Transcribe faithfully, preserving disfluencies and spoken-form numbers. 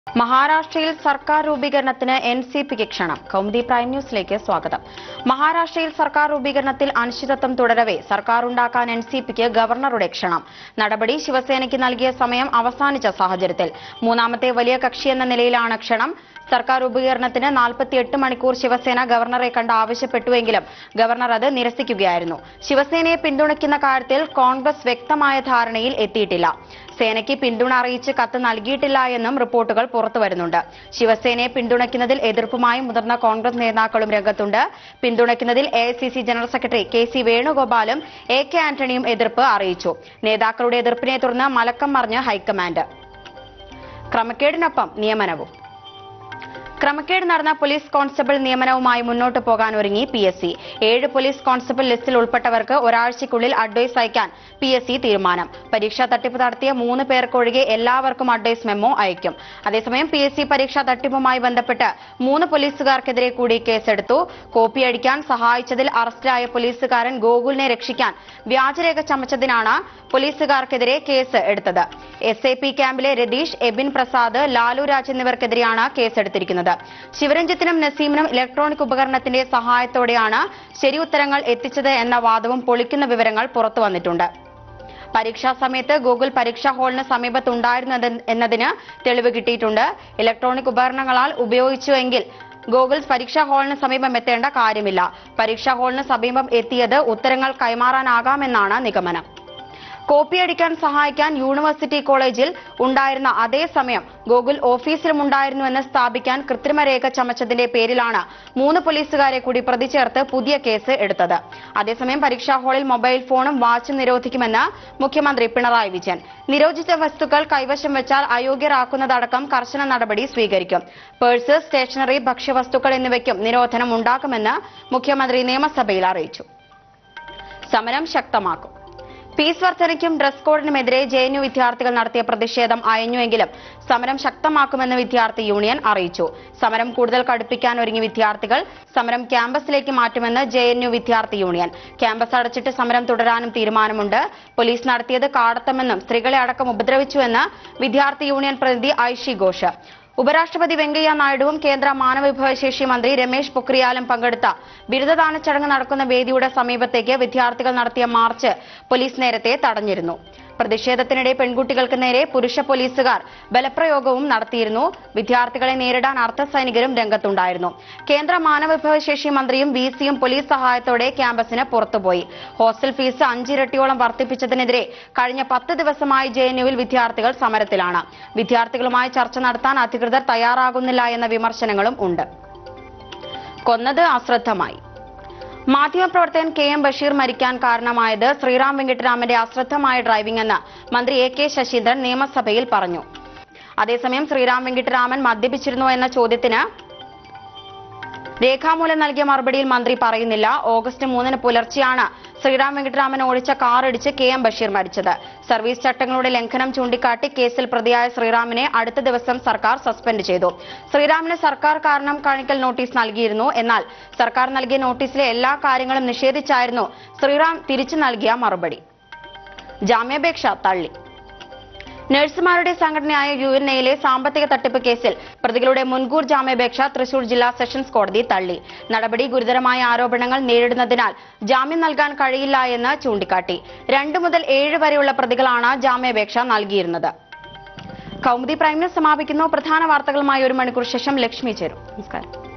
മഹാരാഷ്ട്രയിൽ സർക്കാർ രൂപീകരണത്തിന് എൻ സി പിക്ക് ക്ഷണം. കൗമുദി പ്രൈം ന്യൂസിലേക്ക് സ്വാഗതം. മഹാരാഷ്ട്രയിൽ സർക്കാർ രൂപീകരണത്തിൽ അനിശ്ചിതത്വം തുടരവെ സർക്കാർ ഉണ്ടാക്കാൻ എൻ സി പിക്ക് ഗവർണറുടെ ക്ഷണം. നടപടി ശിവസേനയ്ക്ക് നൽകിയ സമയം അവസാനിച്ച സാഹചര്യത്തിൽ മൂന്നാമത്തെ വലിയ കക്ഷിയെന്ന നിലയിലാണ് ക്ഷണം. സർക്കാർ രൂപീകരണത്തിന് നാൽപ്പത്തിയെട്ട് മണിക്കൂർ ശിവസേന ഗവർണറെ കണ്ട് ആവശ്യപ്പെട്ടുവെങ്കിലും ഗവർണർ അത് നിരസിക്കുകയായിരുന്നു. ശിവസേനയെ പിന്തുണയ്ക്കുന്ന കാര്യത്തിൽ കോൺഗ്രസ് വ്യക്തമായ ധാരണയിൽ എത്തിയിട്ടില്ല. സേനയ്ക്ക് പിന്തുണ അറിയിച്ച് കത്ത് നൽകിയിട്ടില്ല എന്നും റിപ്പോർട്ടുകൾ പുറത്തുവരുന്നുണ്ട്. ശിവസേനയെ പിന്തുണയ്ക്കുന്നതിൽ എതിർപ്പുമായി മുതിർന്ന കോൺഗ്രസ് നേതാക്കളും രംഗത്തുണ്ട്. പിന്തുണയ്ക്കുന്നതിൽ A I C C general secretary K C വേണുഗോപാലും എ കെ ആന്റണിയും എതിർപ്പ് അറിയിച്ചു. നേതാക്കളുടെ എതിർപ്പിനെ തുടർന്ന് മലക്കം മറിഞ്ഞ് ഹൈക്കമാൻഡ്. ക്രമക്കേടിനൊപ്പം നിയമനവും. ക്രമക്കേട് നടന്ന പോലീസ് കോൺസ്റ്റബിൾ നിയമനവുമായി മുന്നോട്ട് പോകാൻ ഒരുങ്ങി പി എസ് സി. ഏഴ് പോലീസ് കോൺസ്റ്റബിൾ ലിസ്റ്റിൽ ഉൾപ്പെട്ടവർക്ക് ഒരാഴ്ചയ്ക്കുള്ളിൽ അഡ്വൈസ് അയക്കാൻ പി എസ് സി തീരുമാനം. പരീക്ഷാ തട്ടിപ്പ് നടത്തിയ മൂന്ന് പേർക്കൊഴികെ എല്ലാവർക്കും അഡ്വൈസ് മെമ്മോ അയക്കും. അതേസമയം പി എസ് സി പരീക്ഷാ തട്ടിപ്പുമായി ബന്ധപ്പെട്ട് മൂന്ന് പോലീസുകാർക്കെതിരെ കൂടി കേസെടുത്തു. കോപ്പിയടിക്കാൻ സഹായിച്ചതിൽ അറസ്റ്റിലായ പോലീസുകാരൻ ഗോകുലിനെ രക്ഷിക്കാൻ വ്യാജരേഖ ചമച്ചതിനാണ് പോലീസുകാർക്കെതിരെ കേസ് എടുത്തത്. എസ് എ പി ക്യാമ്പിലെ രതീഷ്, എബിൻ പ്രസാദ്, ലാലു രാജ് എന്നിവർക്കെതിരെയാണ് കേസെടുത്തിരിക്കുന്നത്. ശിവരഞ്ജിത്തിനും നസീമിനും ഇലക്ട്രോണിക് ഉപകരണത്തിന്റെ സഹായത്തോടെയാണ് ശരി ഉത്തരങ്ങൾ എത്തിച്ചത് എന്ന വാദവും പൊളിക്കുന്ന വിവരങ്ങൾ പുറത്തുവന്നിട്ടുണ്ട്. പരീക്ഷാ സമയത്ത് ഗൂഗിൾ പരീക്ഷാ ഹാളിന് സമീപത്തുണ്ടായിരുന്നു എന്നതിന് തെളിവ് കിട്ടിയിട്ടുണ്ട്. ഇലക്ട്രോണിക് ഉപകരണങ്ങളാൽ ഉപയോഗിച്ചുവെങ്കിൽ ഗൂഗിൾ പരീക്ഷാ ഹാളിന് സമീപം എത്തേണ്ട കാര്യമില്ല. പരീക്ഷാ ഹാളിന് സമീപം എത്തിയത് ഉത്തരങ്ങൾ കൈമാറാനാകാമെന്നാണ് നിഗമനം. കോപ്പിയടിക്കാൻ സഹായിക്കാൻ യൂണിവേഴ്സിറ്റി കോളേജിൽ ഉണ്ടായിരുന്ന അതേസമയം ഗൂഗിൾ ഓഫീസിലും ഉണ്ടായിരുന്നുവെന്ന് സ്ഥാപിക്കാൻ കൃത്രിമരേഖ ചമച്ചതിന്റെ പേരിലാണ് മൂന്ന് പോലീസുകാരെ കൂടി പ്രതി ചേർത്ത് പുതിയ കേസ് എടുത്തത്. അതേസമയം പരീക്ഷാ ഹാളിൽ മൊബൈൽ ഫോണും വാച്ചും നിരോധിക്കുമെന്ന് മുഖ്യമന്ത്രി പിണറായി വിജയൻ. നിരോധിച്ച വസ്തുക്കൾ കൈവശം വെച്ചാൽ അയോഗ്യരാക്കുന്നതടക്കം കർശന നടപടി സ്വീകരിക്കും. പേഴ്സ്, സ്റ്റേഷനറി, ഭക്ഷ്യവസ്തുക്കൾ എന്നിവയ്ക്കും നിരോധനം ഉണ്ടാക്കുമെന്ന് മുഖ്യമന്ത്രി നിയമസഭയിൽ അറിയിച്ചു. സമരം ശക്തമാക്കും. ഫീസ് വർധനയ്ക്കും ഡ്രസ് കോഡിനുമെതിരെ ജെ എൻ യു വിദ്യാർത്ഥികൾ നടത്തിയ പ്രതിഷേധം അയഞ്ഞുവെങ്കിലും സമരം ശക്തമാക്കുമെന്ന് വിദ്യാർത്ഥി യൂണിയൻ അറിയിച്ചു. സമരം കൂടുതൽ കടുപ്പിക്കാൻ ഒരുങ്ങി വിദ്യാർത്ഥികൾ. സമരം ക്യാമ്പസിലേക്ക് മാറ്റുമെന്ന് ജെ എൻ യു വിദ്യാർത്ഥി യൂണിയൻ. ക്യാമ്പസ് അടച്ചിട്ട് സമരം തുടരാനും തീരുമാനമുണ്ട്. പോലീസ് നടത്തിയത് കാടത്തമെന്നും സ്ത്രീകളെ അടക്കം ഉപദ്രവിച്ചുവെന്ന് വിദ്യാർത്ഥി യൂണിയൻ പ്രതിനിധി ഐഷി ഘോഷ്. ഉപരാഷ്ട്രപതി വെങ്കയ്യ നായിഡുവും കേന്ദ്ര മാനവവിഭവശേഷി മന്ത്രി രമേശ് പൊക്രിയാലും പങ്കെടുത്ത ബിരുദദാന ചടങ്ങ് നടക്കുന്ന വേദിയുടെ സമീപത്തേക്ക് വിദ്യാർത്ഥികൾ നടത്തിയ മാർച്ച് പോലീസ് നേരത്തെ തടഞ്ഞിരുന്നു. പ്രതിഷേധത്തിനിടെ പെൺകുട്ടികൾക്ക് നേരെ പുരുഷ പോലീസുകാർ ബലപ്രയോഗവും നടത്തിയിരുന്നു. വിദ്യാർത്ഥികളെ നേരിടാൻ അർദ്ധസൈനികരും രംഗത്തുണ്ടായിരുന്നു. കേന്ദ്ര മാനവവിഭവശേഷി മന്ത്രിയും വി സിയും പോലീസ് സഹായത്തോടെ ക്യാമ്പസിന് പുറത്തുപോയി. ഹോസ്റ്റൽ ഫീസ് അഞ്ചിരട്ടിയോളം വർദ്ധിപ്പിച്ചതിനെതിരെ കഴിഞ്ഞ പത്ത് ദിവസമായി ജെ എൻ യുവിൽ വിദ്യാർത്ഥികൾ സമരത്തിലാണ്. വിദ്യാർത്ഥികളുമായി ചർച്ച നടത്താൻ അധികൃതർ തയ്യാറാകുന്നില്ല എന്ന വിമർശനങ്ങളും ഉണ്ട്. കൊന്നത് അശ്രദ്ധമായി. മാധ്യമപ്രവർത്തകൻ കെ എം ബഷീർ മരിക്കാൻ കാരണമായത് ശ്രീറാം വെങ്കിട്ടരാമന്റെ അശ്രദ്ധമായ ഡ്രൈവിംഗ് എന്ന് മന്ത്രി എ കെ ശശീന്ദ്രൻ നിയമസഭയിൽ പറഞ്ഞു. അതേസമയം ശ്രീറാം വെങ്കിട്ടരാമൻ മദ്യപിച്ചിരുന്നോ എന്ന ചോദ്യത്തിന് രേഖാമൂലം നൽകിയ മറുപടിയിൽ മന്ത്രി പറയുന്നില്ല. ഓഗസ്റ്റ് മൂന്നിന് പുലർച്ചെയാണ് ശ്രീറാം വെങ്കിട്ടരാമൻ ഓടിച്ച കാറിടിച്ച് കെ എം ബഷീർ മരിച്ചത്. സർവീസ് ചട്ടങ്ങളുടെ ലംഘനം ചൂണ്ടിക്കാട്ടി കേസിൽ പ്രതിയായ ശ്രീറാമിനെ അടുത്ത ദിവസം സർക്കാർ സസ്പെൻഡ് ചെയ്തു. ശ്രീറാമിന് സർക്കാർ കാരണം കാണിക്കൽ നോട്ടീസ് നൽകിയിരുന്നു. എന്നാൽ സർക്കാർ നൽകിയ നോട്ടീസിലെ എല്ലാ കാര്യങ്ങളും നിഷേധിച്ചായിരുന്നു ശ്രീറാം തിരിച്ചു നൽകിയ മറുപടി. ജാമ്യാപേക്ഷ തള്ളി. നഴ്സുമാരുടെ സംഘടനയായ യു എൻ എയിലെ സാമ്പത്തിക തട്ടിപ്പ് കേസിൽ പ്രതികളുടെ മുൻകൂർ ജാമ്യാപേക്ഷ തൃശൂർ ജില്ലാ സെഷൻസ് കോടതി തള്ളി. നടപടി ഗുരുതരമായ ആരോപണങ്ങൾ നേരിടുന്നതിനാൽ ജാമ്യം നൽകാൻ കഴിയില്ല എന്ന് ചൂണ്ടിക്കാട്ടി. രണ്ടു മുതൽ ഏഴ് വരെയുള്ള പ്രതികളാണ് ജാമ്യാപേക്ഷ നൽകിയിരുന്നത്. കൗമുദി പ്രൈം ന്യൂസ് സമാപിക്കുന്നു. പ്രധാന വാർത്തകളുമായി ഒരു മണിക്കൂർ ശേഷം ലക്ഷ്മി ചേരും. നമസ്കാരം.